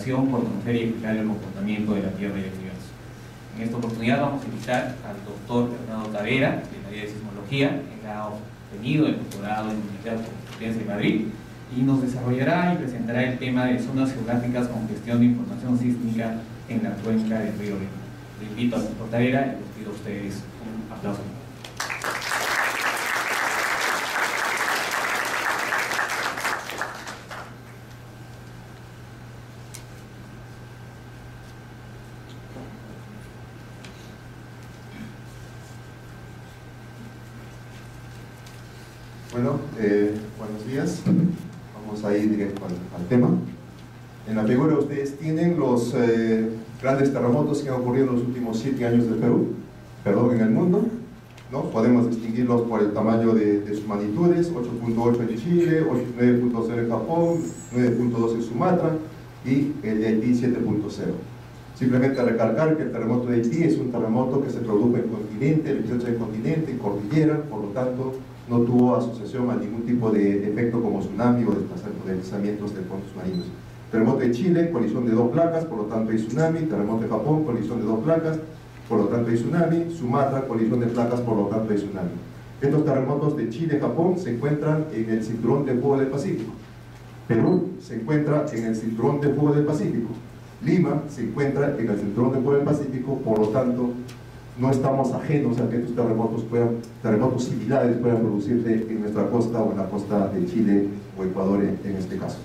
preocupación por conocer y explicar el comportamiento de la Tierra y del universo. En esta oportunidad vamos a invitar al doctor Bernardo Tavera, del área de sismología. Él ha obtenido el doctorado en la Universidad Complutense de Madrid y nos desarrollará y presentará el tema de zonas geográficas con gestión de información sísmica en la cuenca del río Rímac. Le invito al doctor Tavera y les pido a ustedes un aplauso. Bueno, buenos días. Vamos a ir directo al tema. En la figura ustedes tienen los grandes terremotos que han ocurrido en los últimos 7 años del Perú, en el mundo, ¿no? Podemos distinguirlos por el tamaño de sus magnitudes: 8.8 en Chile, 9.0 en Japón, 9.2 en Sumatra y el de Haití 7.0. Simplemente recalcar que el terremoto de Haití es un terremoto que se produjo en continente, el epicentro del continente, en cordillera, por lo tanto no tuvo asociación a ningún tipo de efecto como tsunami o deslizamientos de fondos marinos. Terremoto de Chile, colisión de 2 placas, por lo tanto hay tsunami. Terremoto de Japón, colisión de 2 placas, por lo tanto hay tsunami. Sumatra, colisión de placas, por lo tanto hay tsunami. Estos terremotos de Chile y Japón se encuentran en el cinturón de fuego del Pacífico. Perú se encuentra en el cinturón de fuego del Pacífico. Lima se encuentra en el cinturón de fuego del Pacífico, por lo tanto no estamos ajenos a que estos terremotos similares puedan producirse en nuestra costa o en la costa de Chile o Ecuador en este caso.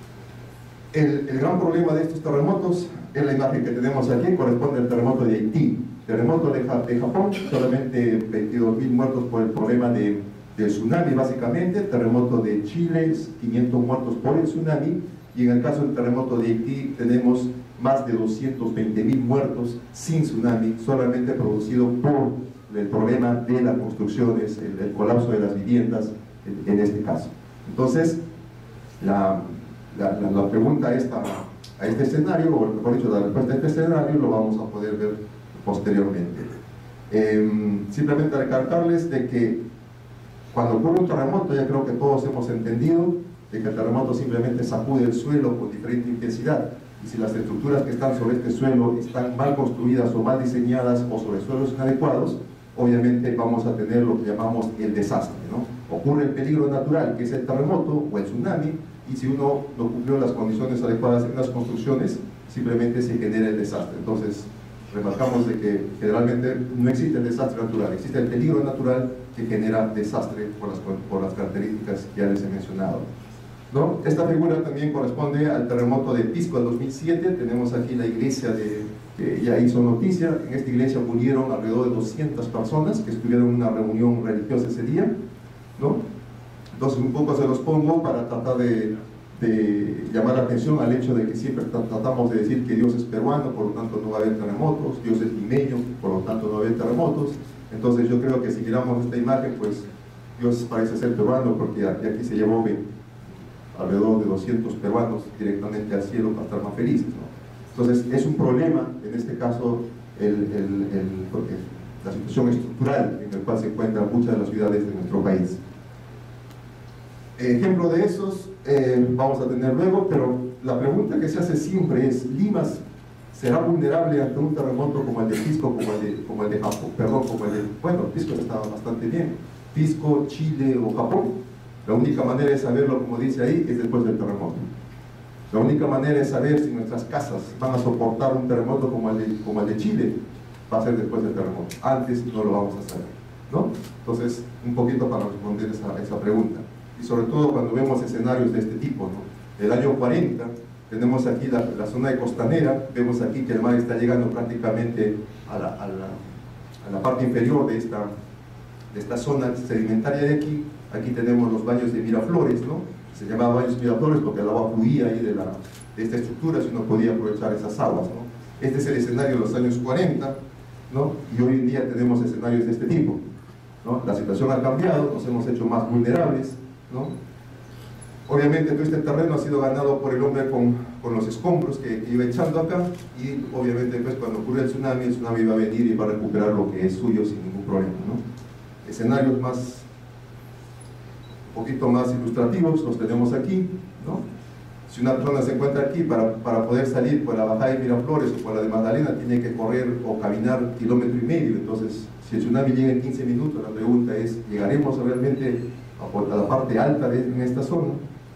El gran problema de estos terremotos es la imagen que tenemos aquí, corresponde al terremoto de Haití. Terremoto de Japón, solamente 22.000 muertos por el problema del tsunami básicamente. Terremoto de Chile, 500 muertos por el tsunami. Y en el caso del terremoto de Haití tenemos más de 220.000 muertos sin tsunami, solamente producido por el problema de las construcciones, el colapso de las viviendas en este caso. Entonces, la pregunta a este escenario, o mejor dicho, la respuesta a este escenario, lo vamos a poder ver posteriormente. Simplemente recalcarles de que cuando ocurre un terremoto, ya creo que todos hemos entendido de que el terremoto simplemente sacude el suelo con diferente intensidad, y si las estructuras que están sobre este suelo están mal construidas o mal diseñadas o sobre suelos inadecuados, obviamente vamos a tener lo que llamamos el desastre, ¿no? Ocurre el peligro natural, que es el terremoto o el tsunami, y si uno no cumplió las condiciones adecuadas en las construcciones, simplemente se genera el desastre. Entonces, remarcamos de que generalmente no existe el desastre natural, existe el peligro natural que genera desastre por las características que ya les he mencionado, ¿no? Esta figura también corresponde al terremoto de Pisco del 2007. Tenemos aquí la iglesia que ya hizo noticia. En esta iglesia murieron alrededor de 200 personas que estuvieron en una reunión religiosa ese día, ¿no? Entonces un poco se los pongo para tratar de llamar la atención al hecho de que siempre tratamos de decir que Dios es peruano, por lo tanto no va a haber terremotos. Dios es limeño, por lo tanto no va a haber terremotos. Entonces yo creo que si miramos esta imagen, pues Dios parece ser peruano, porque de aquí se llevó alrededor de 200 peruanos directamente al cielo para estar más felices, ¿no? Entonces es un problema, en este caso, la situación estructural en la cual se encuentran muchas de las ciudades de nuestro país. Ejemplo de esos vamos a tener luego, pero la pregunta que se hace siempre es: ¿Lima será vulnerable ante un terremoto como el de Pisco, como el de Japón? Bueno, Pisco estaba bastante bien. Pisco, Chile o Japón. La única manera de saberlo, como dice ahí, es después del terremoto. La única manera de saber si nuestras casas van a soportar un terremoto como el de Chile va a ser después del terremoto. Antes no lo vamos a saber, ¿no? Entonces, un poquito para responder esa pregunta. Y sobre todo cuando vemos escenarios de este tipo, ¿no? El año 40, tenemos aquí la zona de costanera, vemos aquí que el mar está llegando prácticamente a la parte inferior de esta zona sedimentaria de aquí. Aquí tenemos los baños de Miraflores, ¿no? Se llamaban baños de Miraflores porque el agua fluía ahí de esta estructura, si uno podía aprovechar esas aguas, ¿no? Este es el escenario de los años 40, ¿no? Y hoy en día tenemos escenarios de este tipo, ¿no? La situación ha cambiado, nos hemos hecho más vulnerables, ¿no? Obviamente todo este terreno ha sido ganado por el hombre con los escombros que iba echando acá, y obviamente pues cuando ocurre el tsunami va a venir y va a recuperar lo que es suyo sin ningún problema, ¿no? Escenarios un poquito más ilustrativos los tenemos aquí, ¿no? Si una persona se encuentra aquí para poder salir por la bajada de Miraflores o por la de Magdalena, tiene que correr o caminar 1,5 kilómetros. Entonces, si el tsunami llega en 15 minutos, la pregunta es, ¿llegaremos realmente a la parte alta en esta zona?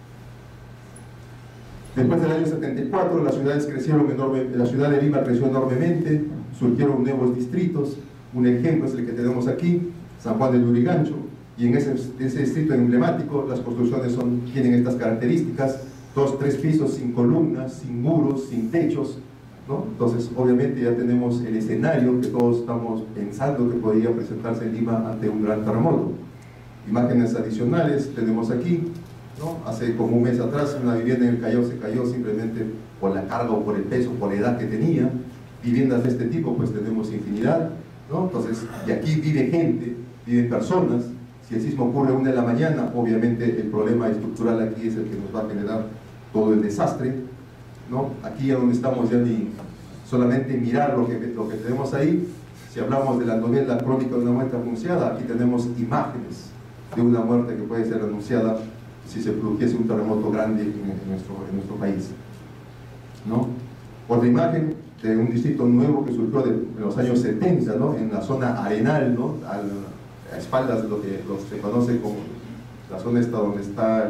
Después del año 74, las ciudades crecieron enormemente, la ciudad de Lima creció enormemente, surgieron nuevos distritos. Un ejemplo es el que tenemos aquí, San Juan de Lurigancho, y en ese distrito emblemático las construcciones tienen estas características: 2, 3 pisos, sin columnas, sin muros, sin techos, ¿no? Entonces, obviamente ya tenemos el escenario que todos estamos pensando que podría presentarse en Lima ante un gran terremoto. Imágenes adicionales tenemos aquí, ¿no? Hace como un mes atrás una vivienda en el Callao se cayó simplemente por la carga o por el peso, por la edad que tenía. Viviendas de este tipo pues tenemos infinidad, ¿no? Entonces, y aquí vive gente, viven personas. Si el sismo ocurre a 1 de la mañana, obviamente el problema estructural aquí es el que nos va a generar todo el desastre, ¿no? Aquí a donde estamos ya ni solamente mirar lo que tenemos ahí. Si hablamos de la novela Crónica de una muerte anunciada, aquí tenemos imágenes de una muerte que puede ser anunciada si se produjese un terremoto grande en nuestro país, ¿no? Otra imagen de un distrito nuevo que surgió en los años 70, ¿no? En la zona arenal, ¿no? A espaldas de lo que se conoce como la zona esta donde está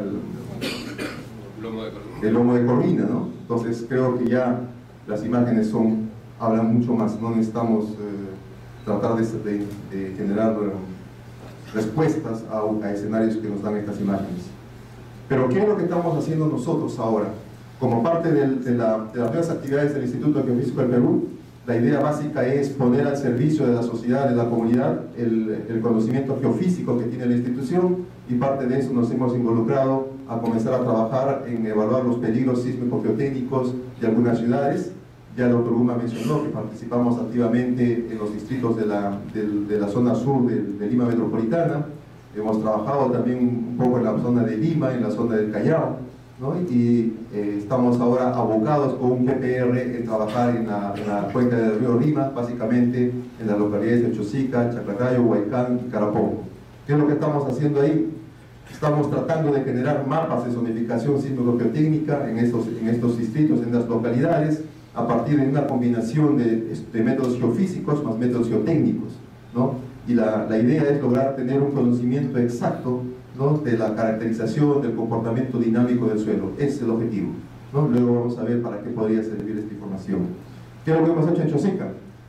el lomo de Corvina, ¿no? Entonces creo que ya las imágenes hablan mucho más, no necesitamos tratar de generar respuestas a escenarios que nos dan estas imágenes. Pero ¿qué es lo que estamos haciendo nosotros ahora? Como parte de las nuevas actividades del Instituto Geofísico del Perú, la idea básica es poner al servicio de la sociedad, de la comunidad, el conocimiento geofísico que tiene la institución, y parte de eso nos hemos involucrado a comenzar a trabajar en evaluar los peligros sísmico-geotécnicos de algunas ciudades. Ya el doctor Guma mencionó que participamos activamente en los distritos de la zona sur de Lima Metropolitana. Hemos trabajado también un poco en la zona de Lima, en la zona del Callao, ¿no? Y estamos ahora abocados con un PPR en trabajar en la cuenca del río Lima, básicamente en las localidades de Chosica, Chaclacayo, Huaycán y Carapongo. ¿Qué es lo que estamos haciendo ahí? Estamos tratando de generar mapas de zonificación sísmico-geotécnica en estos distritos, en las localidades, a partir de una combinación de métodos geofísicos más métodos geotécnicos, ¿no? Y la idea es lograr tener un conocimiento exacto, ¿no? De la caracterización, del comportamiento dinámico del suelo. Ese es el objetivo, ¿no? Luego vamos a ver para qué podría servir esta información. ¿Qué es lo que hemos hecho en Chosica?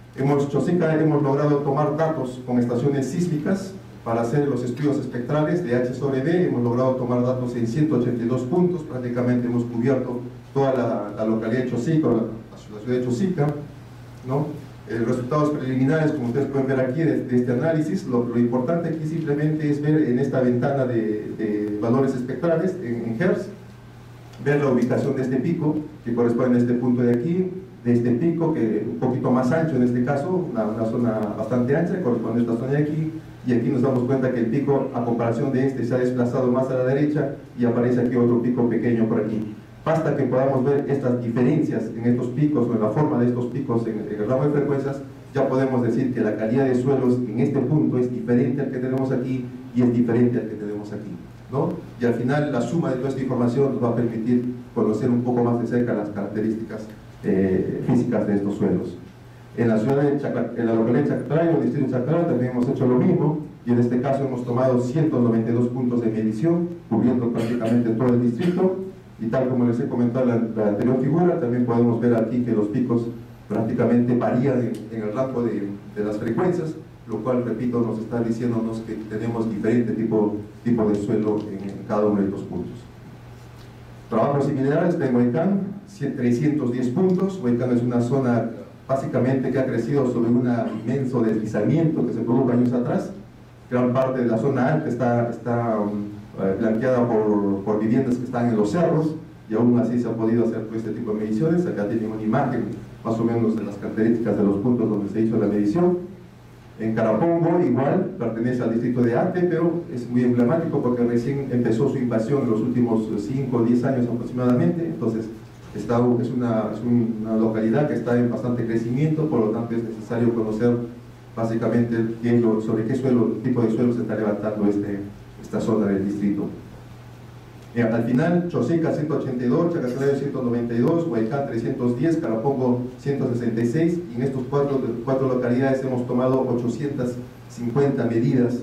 Hemos logrado tomar datos con estaciones sísmicas para hacer los estudios espectrales de H sobre B. Hemos logrado tomar datos en 182 puntos, prácticamente hemos cubierto toda la localidad de Chosica, la ciudad de Chosica, ¿no? Resultados preliminares, como ustedes pueden ver aquí de este análisis. Lo importante aquí simplemente es ver en esta ventana de valores espectrales en Hertz, ver la ubicación de este pico que corresponde a este punto de aquí, de este pico que un poquito más ancho en este caso, una zona bastante ancha, corresponde a esta zona de aquí, y aquí nos damos cuenta que el pico, a comparación de este, se ha desplazado más a la derecha y aparece aquí otro pico pequeño por aquí. Basta que podamos ver estas diferencias en estos picos o en la forma de estos picos en el ramo de frecuencias, ya podemos decir que la calidad de suelos en este punto es diferente al que tenemos aquí y es diferente al que tenemos aquí, ¿no? Y al final la suma de toda esta información nos va a permitir conocer un poco más de cerca las características físicas de estos suelos. En la localidad de Chaclayo, el distrito de Chaclayo, también hemos hecho lo mismo, y en este caso hemos tomado 192 puntos de medición, cubriendo prácticamente todo el distrito. Y tal como les he comentado en la anterior figura, también podemos ver aquí que los picos prácticamente varían en el rango de las frecuencias, lo cual, repito, nos está diciéndonos que tenemos diferente tipo de suelo en cada uno de estos puntos. Trabajos similares en Huaycán, 310 puntos. Huaycán es una zona básicamente que ha crecido sobre un inmenso deslizamiento que se produjo años atrás. Gran parte de la zona alta está blanqueada por viviendas que están en los cerros, y aún así se ha podido hacer todo este tipo de mediciones. Acá tienen una imagen más o menos de las características de los puntos donde se hizo la medición. En Carapongo igual, pertenece al distrito de Ate, pero es muy emblemático porque recién empezó su invasión en los últimos 5 o 10 años aproximadamente. Entonces es una localidad que está en bastante crecimiento, por lo tanto es necesario conocer básicamente sobre qué tipo de suelo se está levantando esta zona del distrito. Al final, Chosica 182, Chacaclayo 192, Huaycán 310, Carapongo 166, y en estos cuatro localidades hemos tomado 850 medidas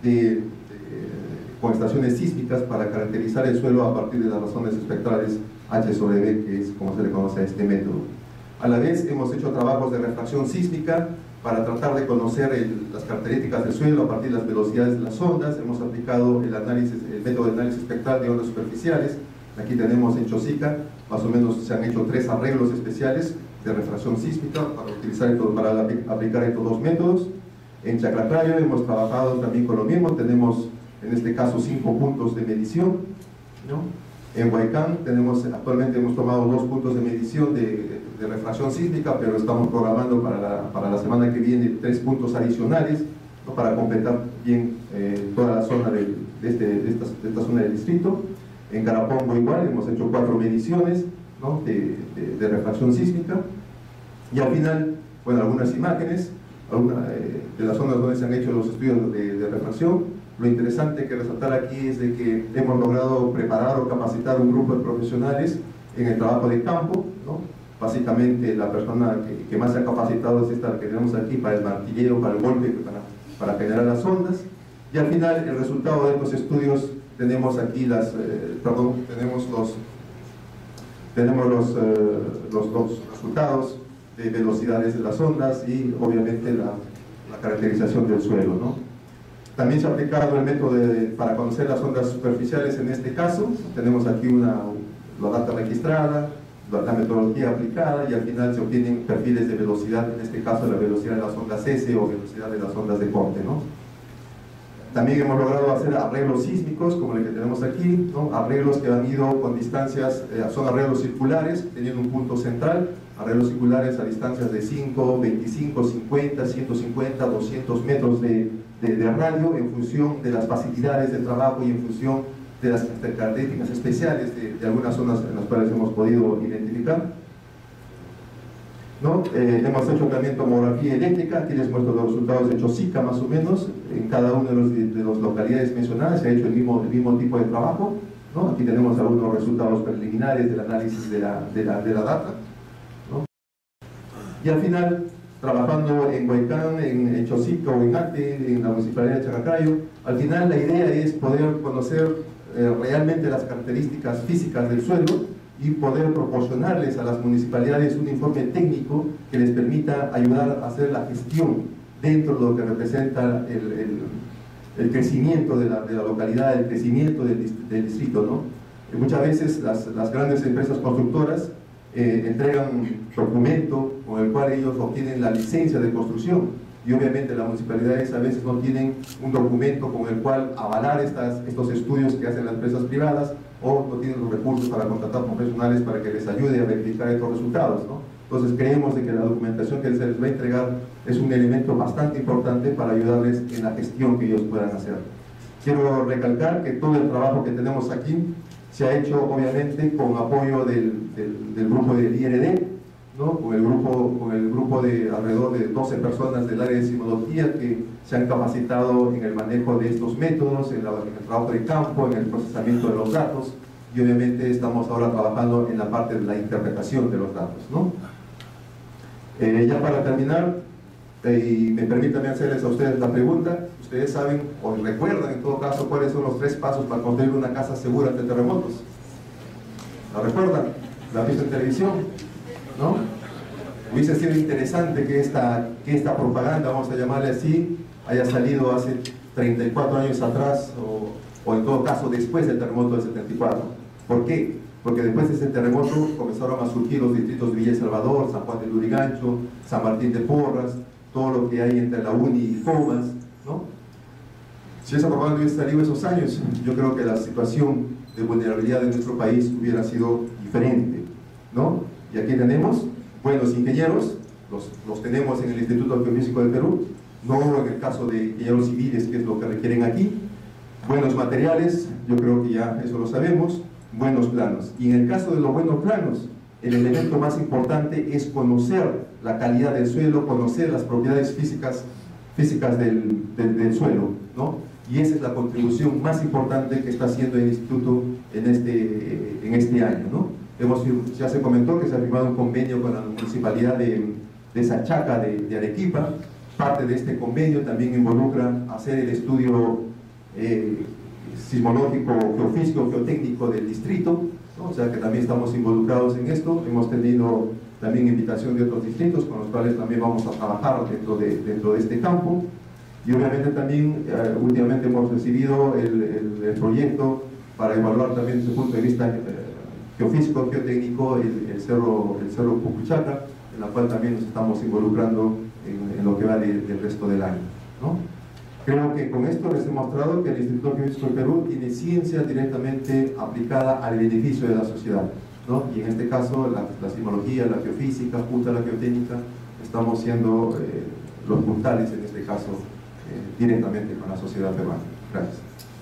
con estaciones sísmicas para caracterizar el suelo a partir de las razones espectrales H sobre B, que es como se le conoce a este método. A la vez hemos hecho trabajos de refracción sísmica para tratar de conocer las características del suelo a partir de las velocidades de las ondas. Hemos aplicado el método de análisis espectral de ondas superficiales. Aquí tenemos en Chosica, más o menos se han hecho 3 arreglos especiales de refracción sísmica para aplicar estos dos métodos. En Chaclacayo hemos trabajado también con lo mismo, tenemos en este caso 5 puntos de medición, ¿no? En Huaycán actualmente hemos tomado 2 puntos de medición de refracción sísmica, pero estamos programando para la semana que viene 3 puntos adicionales, ¿no? Para completar bien toda la zona de esta zona del distrito. En Carapongo igual, hemos hecho 4 mediciones, ¿no? de refracción sísmica. Y al final, bueno, algunas imágenes de las zonas donde se han hecho los estudios de refracción. Lo interesante que resaltar aquí es de que hemos logrado preparar o capacitar un grupo de profesionales en el trabajo de campo, ¿no? Básicamente la persona que más se ha capacitado es esta que tenemos aquí para el martilleo, para el golpe, para generar las ondas. Y al final el resultado de estos estudios tenemos aquí tenemos los resultados de velocidades de las ondas y obviamente la caracterización del suelo, ¿no? También se ha aplicado el método para conocer las ondas superficiales. En este caso tenemos aquí la data registrada, la metodología aplicada, y al final se obtienen perfiles de velocidad, en este caso la velocidad de las ondas S o velocidad de las ondas de corte, ¿no? También hemos logrado hacer arreglos sísmicos como el que tenemos aquí, ¿no? Arreglos que han ido con distancias, son arreglos circulares teniendo un punto central, arreglos circulares a distancias de 5, 25, 50, 150, 200 metros de radio, en función de las facilidades de trabajo y en función de las características especiales de algunas zonas en las cuales hemos podido identificar, ¿no? Hemos hecho también tomografía eléctrica. Aquí les muestro los resultados de Chosica más o menos. En cada una de las localidades mencionadas se ha hecho el mismo tipo de trabajo, ¿no? Aquí tenemos algunos resultados preliminares del análisis de la data, ¿no? Y al final, trabajando en Huaycán, en Chosica o en Acte, en la Municipalidad de Chaclacayo, al final la idea es poder conocer realmente las características físicas del suelo y poder proporcionarles a las municipalidades un informe técnico que les permita ayudar a hacer la gestión dentro de lo que representa el crecimiento de la localidad, el crecimiento del distrito, ¿no? Muchas veces las grandes empresas constructoras entregan un documento con el cual ellos obtienen la licencia de construcción, y obviamente las municipalidades a veces no tienen un documento con el cual avalar estos estudios que hacen las empresas privadas, o no tienen los recursos para contratar profesionales para que les ayude a verificar estos resultados, ¿no? Entonces creemos de que la documentación que se les va a entregar es un elemento bastante importante para ayudarles en la gestión que ellos puedan hacer. Quiero recalcar que todo el trabajo que tenemos aquí se ha hecho obviamente con apoyo del grupo del IRD, ¿no? Con el grupo de alrededor de 12 personas del área de sismología que se han capacitado en el manejo de estos métodos, en el trabajo de campo, en el procesamiento de los datos, y obviamente estamos ahora trabajando en la parte de la interpretación de los datos, ¿no? Ya para terminar, y me permítanme hacerles a ustedes la pregunta: ¿ustedes saben o recuerdan en todo caso cuáles son los 3 pasos para construir una casa segura ante terremotos? ¿La recuerdan? ¿La han visto en televisión? ¿No? Hubiese sido interesante que esta propaganda, vamos a llamarle así, haya salido hace 34 años atrás, o en todo caso después del terremoto del 74. ¿Por qué? Porque después de ese terremoto comenzaron a surgir los distritos de Villa El Salvador, San Juan de Lurigancho, San Martín de Porras, todo lo que hay entre la UNI y Comas, ¿no? Si esa propaganda hubiese salido esos años, yo creo que la situación de vulnerabilidad de nuestro país hubiera sido diferente, ¿no? Y aquí tenemos buenos ingenieros, los tenemos en el Instituto Geofísico del Perú, no en el caso de ingenieros civiles, que es lo que requieren aquí. Buenos materiales, yo creo que ya eso lo sabemos. Buenos planos. Y en el caso de los buenos planos, el elemento más importante es conocer la calidad del suelo, conocer las propiedades físicas del suelo, ¿no? y esa es la contribución más importante que está haciendo el Instituto en este año, ¿no? Ya se comentó que se ha firmado un convenio con la Municipalidad de Sachaca de Arequipa. Parte de este convenio también involucra hacer el estudio sismológico, geofísico, geotécnico del distrito, ¿no? O sea que también estamos involucrados en esto. Hemos tenido también invitación de otros distritos con los cuales también vamos a trabajar dentro de este campo. Y obviamente también últimamente hemos recibido el proyecto para evaluar también desde el punto de vista geofísico, geotécnico, el cerro Pupuchaca, en la cual también nos estamos involucrando en lo que va del resto del año, ¿no? Creo que con esto les he mostrado que el Instituto Geofísico del Perú tiene ciencia directamente aplicada al beneficio de la sociedad, ¿no? Y en este caso la sismología, la geofísica, junto a la geotécnica, estamos siendo los puntales en este caso directamente con la sociedad peruana. Gracias.